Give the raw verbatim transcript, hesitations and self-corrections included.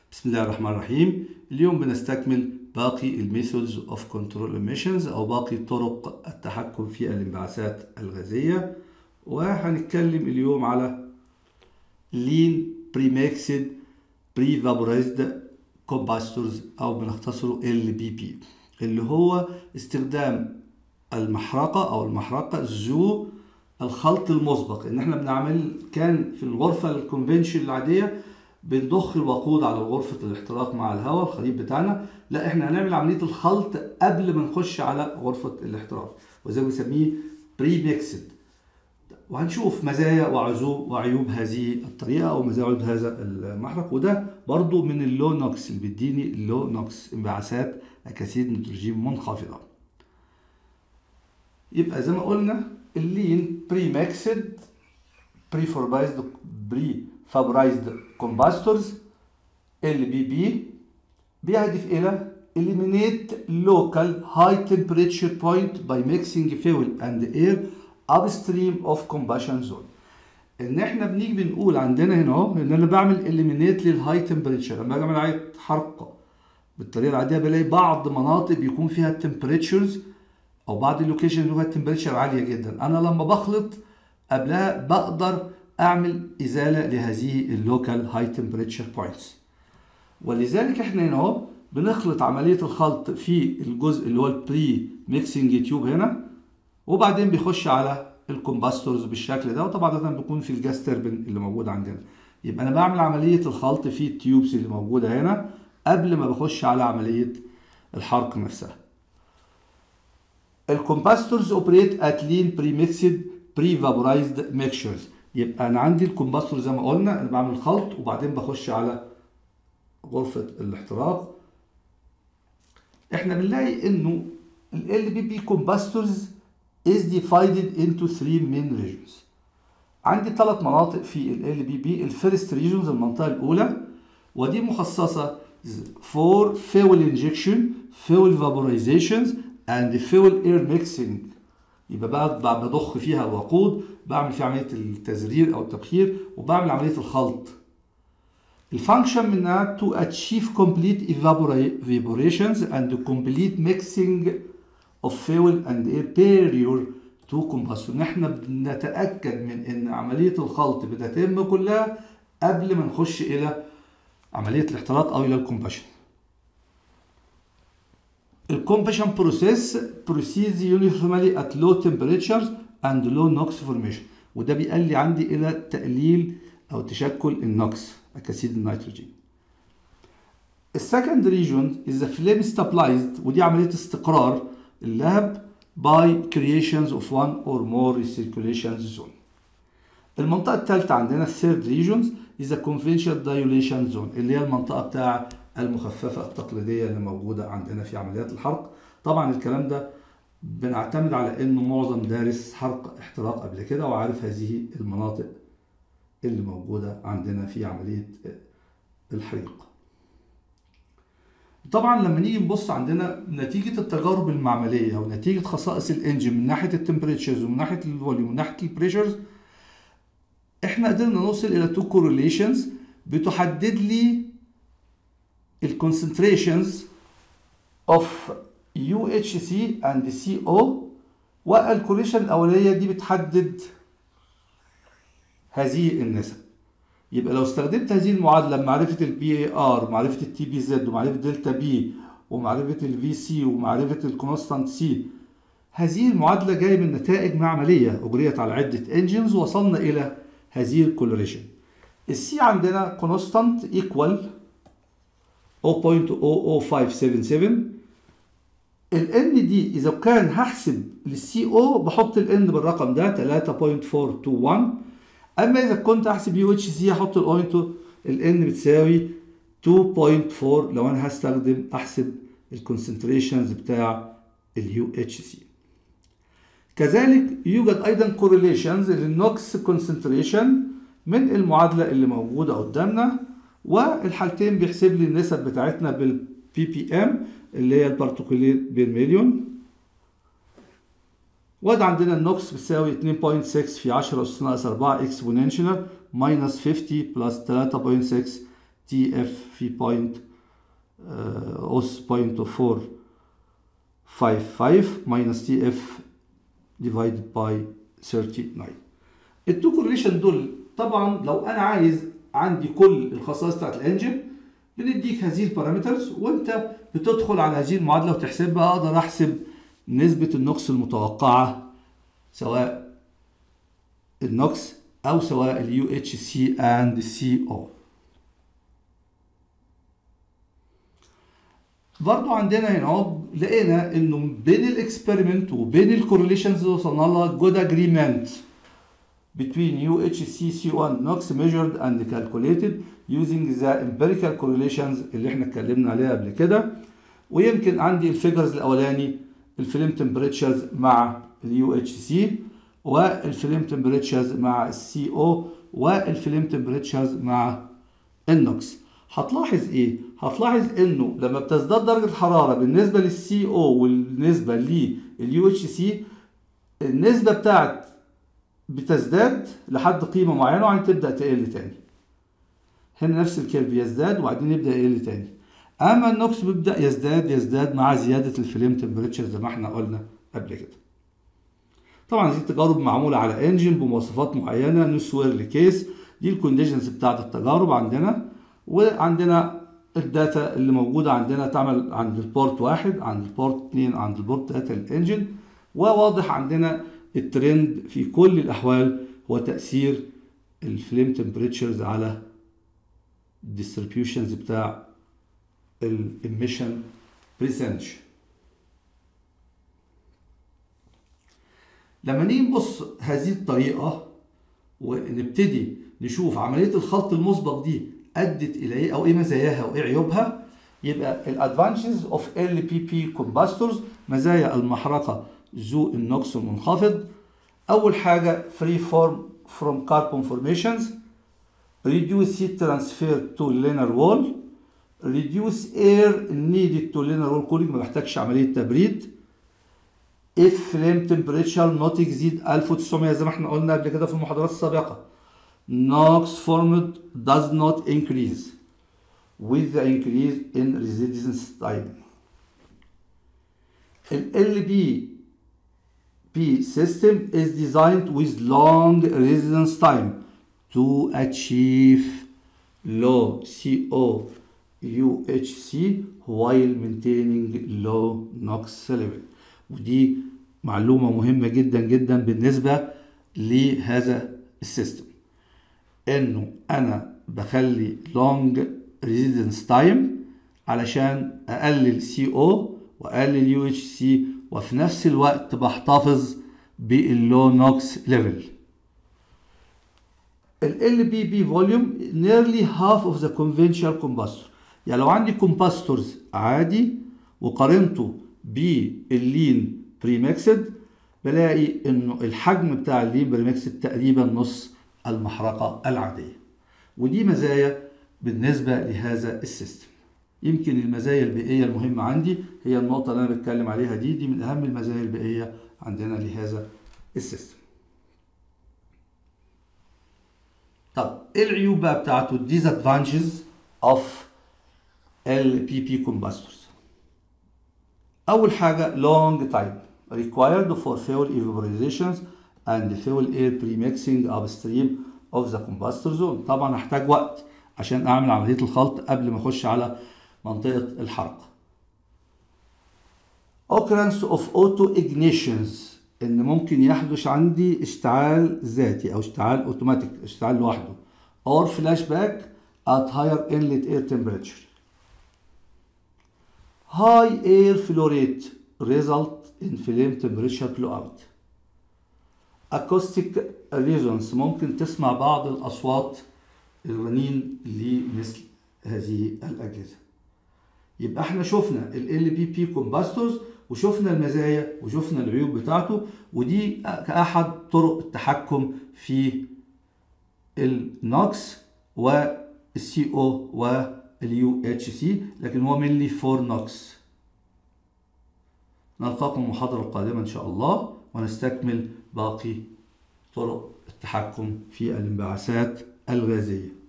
بسم الله الرحمن الرحيم. اليوم بنستكمل باقي الميثودز اوف كنترول ايميشنز او باقي طرق التحكم في الانبعاثات الغازية، وهنتكلم اليوم على لين بريميكسد بري فابورايزد كومباستورز او بنختصره ال بي بي، اللي هو استخدام المحرقة او المحرقة ذو الخلط المسبق. ان احنا بنعمل كان في الغرفة الكونفنشن العادية بنضخ الوقود على غرفة الاحتراق مع الهواء الخليط بتاعنا، لا احنا هنعمل عملية الخلط قبل ما نخش على غرفة الاحتراق، وزي ما بنسميه بري ميكسد. وهنشوف مزايا وعيوب وعيوب هذه الطريقة او مزايا وعيوب هذا المحرق، وده برضو من اللو نوكس اللي بيديني اللو نوكس، انبعاثات اكاسيد نيتروجين منخفضة. يبقى زي ما قلنا اللين بري ميكسد بري فوربايزد بري فابرايزد كومباستورز ال بي بي بيهدف الى eliminate local high temperature point by mixing fuel and air upstream of combustion zone. ان احنا بنيجي بنقول عندنا هنا اهو ان انا بعمل eliminate للهاي تمبريتشر. لما اجي اعمل عمليه حرق بالطريقه العاديه بلاقي بعض مناطق بيكون فيها التمبريتشرز او بعض اللوكيشن اللي فيها التمبريتشر عاليه جدا. انا لما بخلط قبلها بقدر اعمل ازاله لهذه اللوكال هاي تمبريتشر بوينتس، ولذلك احنا هنا اهو بنخلط عمليه الخلط في الجزء اللي هو البري ميكسنج تيوب هنا، وبعدين بيخش على الكومباستورز بالشكل ده، وطبعا ده بيكون في الجاس تربين اللي موجود عندنا. يبقى انا بعمل عمليه الخلط في التيوبس اللي موجوده هنا قبل ما بخش على عمليه الحرق نفسها. الكومباستورز اوبريت ات لين بري ميكسد بري فابورايزد ميكشرز. يبقى انا عندي الكومباستور زي ما قلنا انا بعمل خلط وبعدين بخش على غرفه الاحتراق. احنا بنلاقي انه ال ال بي بي كومباستورز is divided into three main regions. عندي ثلاث مناطق في ال ال بي بي. الفيرست ريجونز المنطقه الاولى، ودي مخصصه for fuel injection, fuel vaporizations and fuel air mixing. يبقى بعد بضخ فيها الوقود، بعمل فيها عمليه التزرير او التبخير، وبعمل عمليه الخلط. الفانكشن منها to achieve complete evaporations and complete mixing of fuel and air prior to combustion. نحن بنتاكد من ان عمليه الخلط بتتم كلها قبل ما نخش الى عمليه الاحتراق او الى الكومبشن. الكومبشن بروسيس proceeds uniformly at low temperatures and low NOx formation، وده بيؤدي عندي الى تقليل او تشكل النوكس اكاسيد النيتروجين. السكند ريجون is the flame stabilized، ودي عمليه استقرار اللهب by creations of one or more recirculation zone. المنطقه الثالثه عندنا الثيرد ريجونز is the conventional dilation zone، اللي هي المنطقه بتاع المخففه التقليديه اللي موجوده عندنا في عمليات الحرق. طبعا الكلام ده بنعتمد على انه معظم دارس حرق احتراق قبل كده وعارف هذه المناطق اللي موجوده عندنا في عمليه الحريق. طبعا لما نيجي نبص عندنا نتيجه التجارب المعمليه ونتيجه خصائص الانجن من ناحيه التمبريتشرز ومن ناحيه الفوليوم ومن ناحيه البريشرز، احنا قدرنا نوصل الى تو كورليشنز بتحدد لي الكونسنتريشنز اوف يو اتش سي اند سي او، والكورليشن الاوليه دي بتحدد هذه النسب. يبقى لو استخدمت هذه المعادله بمعرفه البي اي ار ومعرفه التي بي زد ومعرفه دلتا بي ومعرفه الفي سي ومعرفه الكونستانت سي، هذه المعادله جايه من نتائج معمليه اجريت على عده انجنز وصلنا الى هذه الكورليشن. السي عندنا كونستانت ايكوال صفر فاصلة صفر صفر خمسة سبعة سبعة. الان دي اذا كان هحسب للسي او بحط الان بالرقم ده ثلاثة فاصلة أربعة اتنين واحد، اما اذا كنت احسب يو اتش سي هحط الاوينتو الان بتساوي اتنين فاصلة أربعة لو انا هستخدم احسب الكونسنتريشنز بتاع اليو اتش سي. كذلك يوجد ايضا كورليشنز للنوكس كونسنتريشن من المعادله اللي موجوده قدامنا، والحالتين بيحسب لي النسب بتاعتنا بالبي بي ام اللي هي البارتيكوليت بير مليون. وده عندنا النوكس بتساوي اتنين فاصلة ستة في عشرة أس ناقص أربعة اكسبوننشال ماينس خمسين بلس ثلاثة فاصلة ستة تي اف في بوينت أس بوينت فور فايف فايف minus تي اف divided by ثيرتي ناين. التو كورليشن دول طبعا لو انا عايز عندي كل الخصائص بتاعت الانجن بنديك هذه البارامترز وانت بتدخل على هذه المعادله وتحسبها. اقدر احسب نسبه النقص المتوقعه سواء النقص او سواء اليو اتش سي اند سي او. برضو عندنا هنا لقينا انه بين الاكسبيرمنت وبين الكورليشنز اللي وصلنا لها جود اجريمنت between يو اتش سي سي او and NOx measured and calculated using the empirical correlations اللي احنا اتكلمنا عليها قبل كده. ويمكن عندي الفيجرز الاولاني الفيلم تمبريتشرز مع اليو اتش سي والفيلم تمبريتشرز مع السي او والفيلم تمبريتشرز مع النوكس. هتلاحظ ايه؟ هتلاحظ انه لما بتزداد درجه الحراره بالنسبه للسي او والنسبه لليو اتش سي النسبه بتاعت بتزداد لحد قيمه معينه وبعدين تبدا تقل تاني. هنا نفس الكيرف يزداد وبعدين يبدا يقل تاني. اما النوكس بيبدا يزداد يزداد مع زياده الفيلم تمبريتشر زي ما احنا قلنا قبل كده. طبعا دي تجارب معموله على انجن بمواصفات معينه نو سويرلي كيس. دي الكونديشنز بتاعت التجارب عندنا. وعندنا الداتا اللي موجوده عندنا تعمل عند البورت واحد عند البورت اتنين عند البورت تلاته الانجن. وواضح عندنا الترند في كل الاحوال هو تاثير الفليم تمبريتشرز على الديستريبيوشنز بتاع الاميشن بريسنتج. لما نيجي نبص هذه الطريقه ونبتدي نشوف عمليه الخلط المسبق دي ادت الى ايه او ايه مزاياها وايه عيوبها، يبقى الادفانتجز اوف ال بي بي كومباستورز مزايا المحرقه ذو النوكس المنخفض. اول حاجه free form from carbon formations, reduce heat transfer to linear wall, reduce air needed to linear wall cooling ما بحتاجش عمليه تبريد. if flame temperature not exceed ألف وتسعمية زي ما احنا قلنا قبل كده في المحاضرات السابقه. NOx formed does not increase with the increase in resistance time. ال L B P system is designed with long resistance time to achieve low C O U H C while maintaining low NOx level. ودي معلومة مهمة جدا جدا بالنسبة لهذا السيستم، انه انا بخلي long resistance time علشان اقلل سي او واقلل يو اتش سي وفي نفس الوقت بحتفظ باللو نوكس ليفل. ال L B P volume nearly half of the conventional combustor. يعني لو عندي كومباستورز عادي وقارنته باللين بريمكسد بلاقي انه الحجم بتاع اللين بريمكسد تقريبا نص المحرقه العاديه. ودي مزايا بالنسبه لهذا السيستم. يمكن المزايا البيئيه المهمه عندي هي النقطه اللي انا بتكلم عليها دي دي من اهم المزايا البيئيه عندنا لهذا السيستم. طب ايه العيوب بقى بتاعته؟ disadvantages of L P P combustors. اول حاجه long time required for fuel evaporizations and fuel air premixing upstream of the combustor zone. طبعا هحتاج وقت عشان اعمل عمليه الخلط قبل ما اخش على منطقه الحرق. occurrence of auto ignitions ان ممكن يحدث عندي اشتعال ذاتي او اشتعال اوتوماتيك اشتعال لوحده or flashback at higher inlet air temperature. high air flow rate result in flame temperature blowout. acoustic resonance ممكن تسمع بعض الاصوات الرنين لمثل هذه الاجهزه. يبقى احنا شفنا ال L P P combustors وشفنا المزايا وشفنا العيوب بتاعته، ودي كأحد طرق التحكم في النوكس والسي او واليو اتش سي، لكن هو mainly for نوكس. نلقاكم المحاضرة القادمة إن شاء الله ونستكمل باقي طرق التحكم في الانبعاثات الغازية.